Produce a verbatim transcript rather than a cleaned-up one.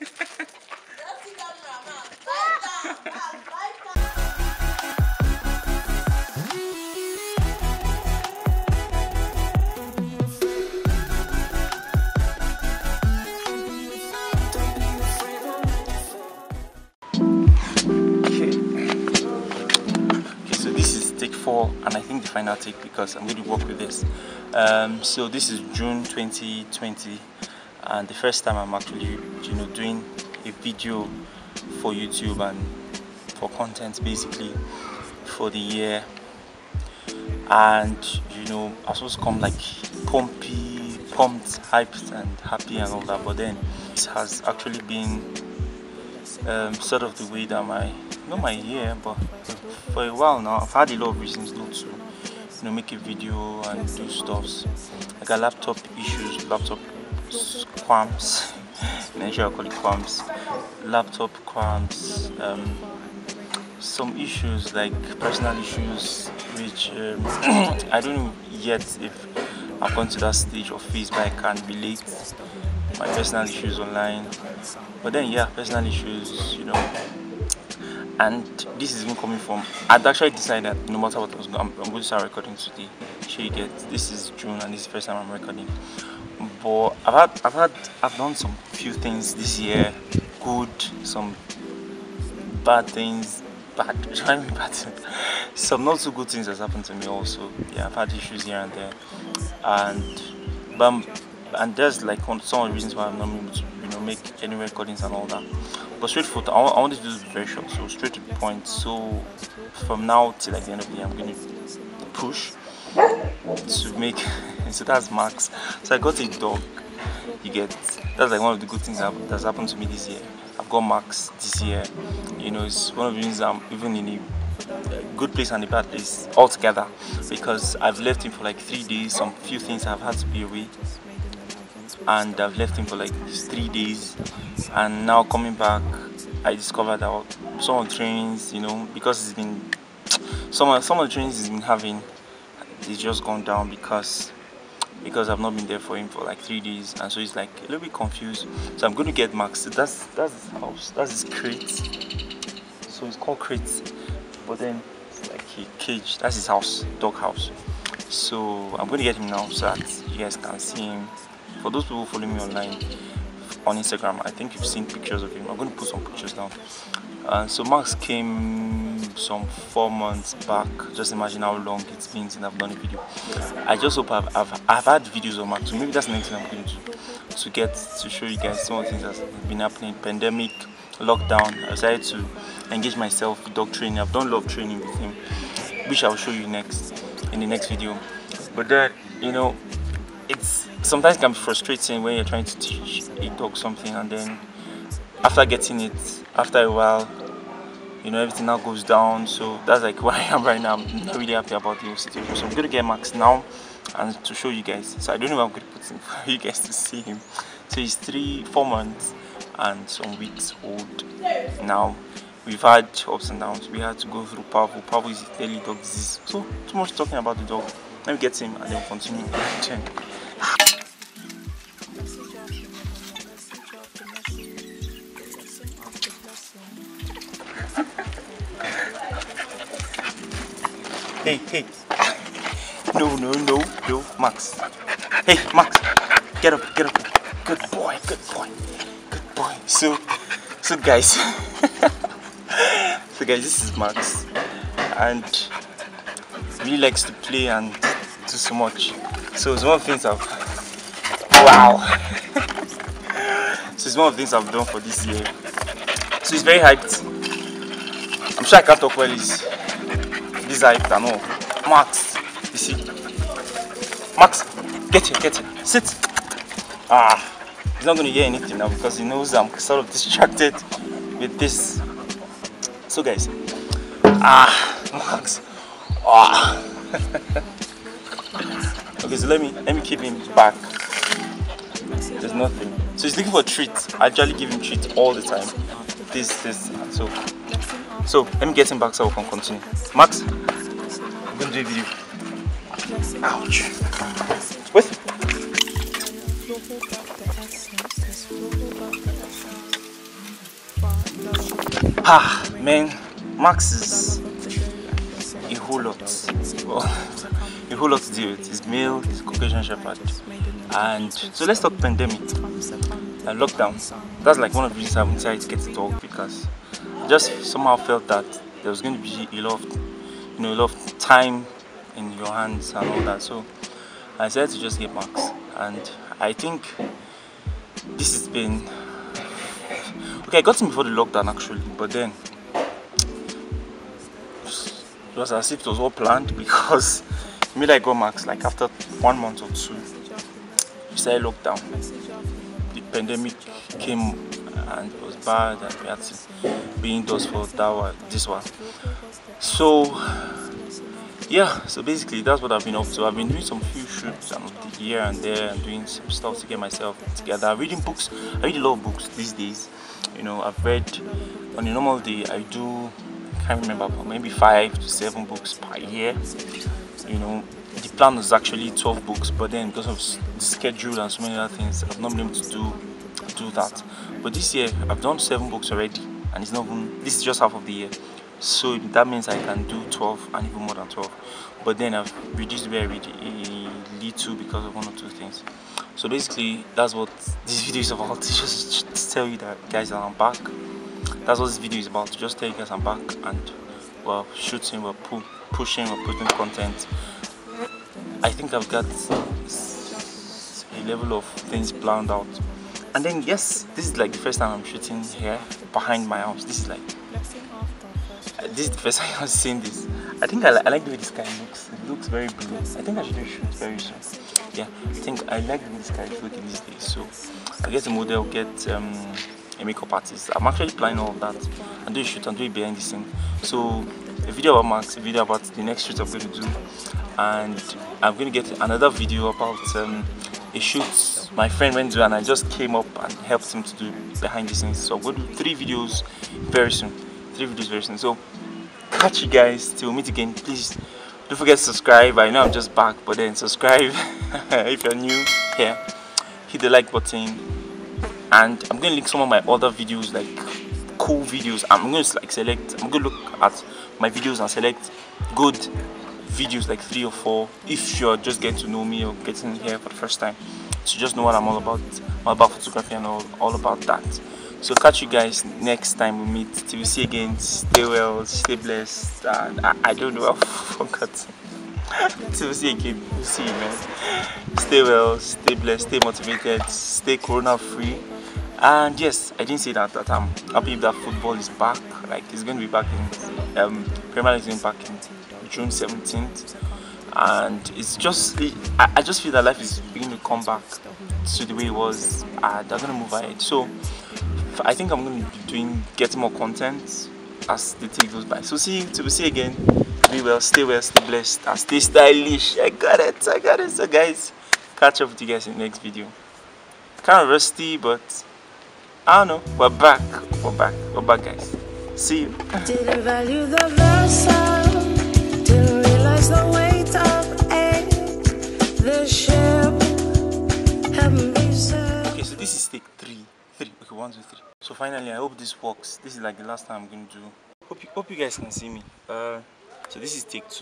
Four, and I think the final take because I'm going to work with this. Um, so this is June twenty twenty, and the first time I'm actually, you know, doing a video for YouTube and for content basically for the year. And you know, I was supposed to come like pumpy, pumped, hyped, and happy and all that, but then it has actually been um, sort of the way that my not my year, but for a while now I've had a lot of reasons not to, you know, make a video and do stuffs. I got laptop issues, laptop qualms. In Nigeria I call it qualms. Laptop qualms. Um, some issues like personal issues, which um, I don't know yet if I've gone to that stage of phase, but I can relate my personal issues online. But then yeah, personal issues, you know. And this is even coming from, I'd actually decided that no matter what I was going, I'm, I'm going to start recording today. Sure you get, this is June and this is the first time I'm recording. But I've had, I've had, I've done some few things this year, good, some bad things, bad, I mean bad things. Some not so good things has happened to me also. Yeah, I've had issues here and there, and but I'm, and there's like one, some of the reasons why I'm not able to, you know, make any recordings and all that. But straight forward, I want, I want to do this very short, so straight to the point. So from now till like the end of the year, I'm going to push to make. So that's Max. So I got a dog. You get, that's like one of the good things that, that's happened to me this year. I've got Max this year. You know, it's one of the reasons I'm even in a good place and a bad place altogether, because I've left him for like three days. Some few things I've had to be away, and I've left him for like these three days, and now coming back I discovered that some of the trainings, you know, because it's been some of, some of the trainings he's been having, it's just gone down because because I've not been there for him for like three days, and so he's like a little bit confused. So I'm going to get Max. That's that's his house, that's his crate, so it's called crate, but then it's like a cage. That's his house, dog house. So I'm going to get him now so that you guys can see him. For those people following me online on Instagram, I think you've seen pictures of him. I'm going to put some pictures down. Uh, so Max came some four months back. Just imagine how long it's been since I've done a video. I just hope I've, I've, I've had videos of Max, so maybe that's the next thing I'm going to do, to get to show you guys some of the things that's been happening. Pandemic, lockdown, I decided to engage myself with dog training. I've done a lot of training with him, which I'll show you next in the next video. But then, you know, it's sometimes it can be frustrating when you're trying to teach a dog something, and then after getting it, after a while, you know, everything now goes down. So that's like where I am right now. I'm not really happy about the whole situation. So I'm going to get Max now and to show you guys. So I don't know if I'm going to put him for you guys to see him. So he's three, four months and some weeks old now. We've had ups and downs. We had to go through Pavo. Pavo is a daily dog disease. So too much talking about the dog. Let me get him and then we'll continue. Hey, hey. No, no, no, no, Max. Hey, Max. Get up, get up. Good boy, good boy. Good boy. So, so guys. so guys, this is Max. And he really likes to play and do so much. So it's one of the things I've... Wow. so it's one of the things I've done for this year. So he's very hyped. I'm sure I can't talk well. He's this hyped and all. Max, you see? Max, get here, get here. Sit. Ah, he's not going to hear anything now because he knows I'm sort of distracted with this. So guys, ah, Max. Ah. Okay, so let me let me keep him back. There's nothing. So he's looking for a treat. I actually give him treat all the time. This, this, and so. So let me get him back so we can continue. Max, I'm going to do a video. Ouch. Wait. Ah, man, Max is a whole lot. Well, a whole lot to deal with. He's male, he's a Caucasian Shepherd. And so let's talk pandemic and lockdown. That's like one of the reasons I decided to get to talk, because I just somehow felt that there was going to be a lot of, you know, a lot of time in your hands and all that. So I decided to just get Max, and I think this has been okay. I got him before the lockdown actually, but then it was as if it was all planned, because immediately I got Max, like after one month or two, we started lockdown. The pandemic came and it was bad, and we had to be indoors for that one, this one. So yeah, so basically that's what I've been up to. I've been doing some few shoots and here and there and doing some stuff to get myself together. Reading books. I read a lot of books these days. You know, I've read on a normal day I do, I can't remember, but maybe five to seven books per year. You know, the plan was actually twelve books, but then because of the schedule and so many other things, I've not been able to do do that. But this year I've done seven books already, and it's not even, this is just half of the year. So that means I can do twelve and even more than twelve. But then I've reduced where I read a little because of one or two things. So basically that's what this video is about. It's just to tell you that, guys, that I'm back. That's what this video is about. To just tell you guys I'm back, and we're shooting, we're pu pushing, we're putting content. I think I've got a level of things planned out. And then yes, this is like the first time I'm shooting here behind my house. This is like this is the first time I'm seeing this. I think I, li I like the way this guy looks. It looks very blue. I think I should do shoot very soon. Yeah, I think I like the way this guy is looking these days. So I get a model, get um, a makeup artist. I'm actually planning all of that and do a shoot and do it behind the scene. So a video about Max, a video about the next shoot I'm going to do, and I'm going to get another video about um, a shoot my friend went to, and I just came up and helped him to do behind the scenes. So I'm going to do three videos very soon. Three videos very soon. So catch you guys till we meet again. Please don't forget to subscribe. I know I'm just back, but then subscribe if you're new here. Hit the like button, and I'm going to link some of my other videos, like cool videos. I'm going to like select. I'm going to look at my videos and select good videos, like three or four. If you're just getting to know me or getting here for the first time, to just know what I'm all about, all about photography and all, all about that. So catch you guys next time we meet. Till we see again. Stay well, stay blessed, and I, I don't know, I forgot. Till we see again. We'll see you, man. Stay well, stay blessed, stay motivated, stay corona free. And yes, I didn't say that that I'm happy that football is back. Like it's going to be back in um, Premier League is back in June seventeenth, and it's just I, I just feel that life is beginning to come back to the way it was. Uh, they're going to move ahead. So I think I'm going to be doing getting more content as the day goes by. So see you till we see again. Be well, stay well, stay blessed, and stay stylish. I got it, I got it. So guys, catch up with you guys in the next video. Kind of rusty, but I don't know. We're back. We're back. We're back, guys. See you. Didn't value the vessel, didn't realize the weight of it. The ship hadn't been sailed. Okay, so this is take three. Three. Okay, one, two, three. So finally, I hope this works. This is like the last time I'm going to do. Hope you, hope you guys can see me. Uh, so this is take two.